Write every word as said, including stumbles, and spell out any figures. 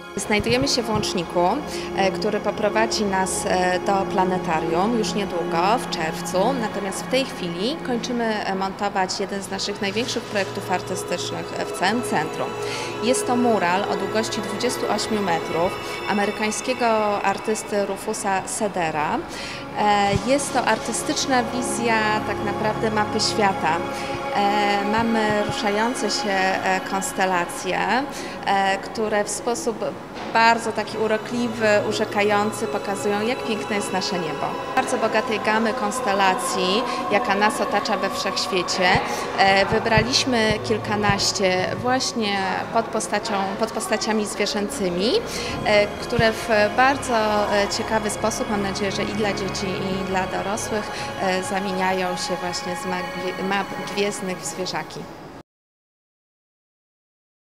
Znajdujemy się w łączniku, który poprowadzi nas do planetarium już niedługo, w czerwcu. Natomiast w tej chwili kończymy montować jeden z naszych największych projektów artystycznych w całym centrum. Jest to mural o długości dwudziestu ośmiu metrów amerykańskiego artysty Rufusa Sedera. Jest to artystyczna wizja tak naprawdę mapy świata. Mamy ruszające się konstelacje, które w sposób bardzo taki urokliwy, urzekający pokazują, jak piękne jest nasze niebo. Bardzo bogatej gamy konstelacji, jaka nas otacza we wszechświecie, wybraliśmy kilkanaście właśnie pod, postacią, pod postaciami zwierzęcymi, które w bardzo ciekawy sposób, mam nadzieję, że i dla dzieci, i dla dorosłych, zamieniają się właśnie z map gwiezdnych w zwierzaki.